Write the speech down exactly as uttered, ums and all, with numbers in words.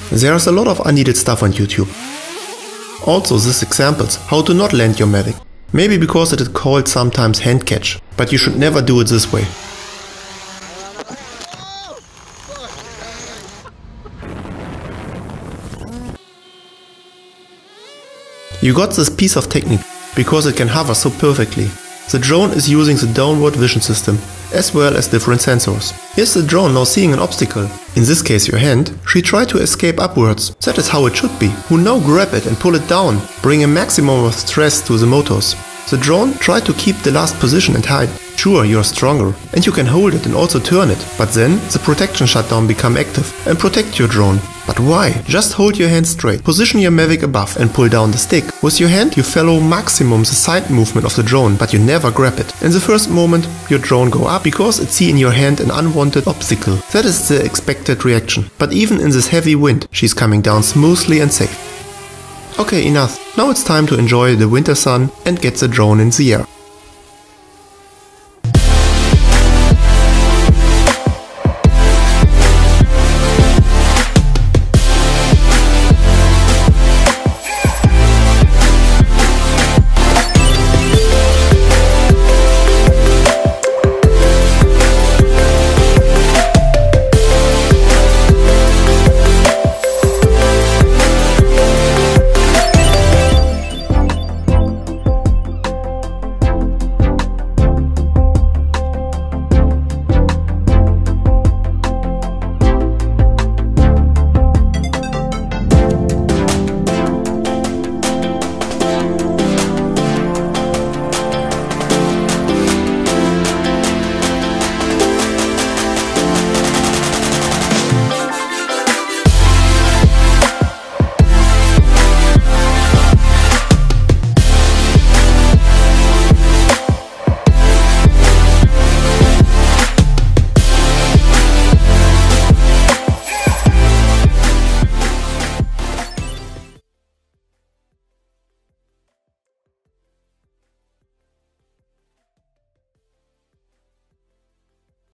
There's a lot of unneeded stuff on YouTube. Also this examples how to not land your Mavic. Maybe because it is called sometimes hand catch, but you should never do it this way. You got this piece of technique because it can hover so perfectly. The drone is using the downward vision system, as well as different sensors. Here's the drone now seeing an obstacle, in this case your hand. She tried to escape upwards, that is how it should be. Who now grab it and pull it down, bring a maximum of stress to the motors. The drone tried to keep the last position and hide. Sure, you're stronger and you can hold it and also turn it, but then the protection shutdown become active and protect your drone. But why? Just hold your hand straight, position your Mavic above and pull down the stick. With your hand you follow maximum the side movement of the drone, but you never grab it. In the first moment your drone go up because it see in your hand an unwanted obstacle. That is the expected reaction. But even in this heavy wind she's coming down smoothly and safe. Okay, enough. Now it's time to enjoy the winter sun and get the drone in the air.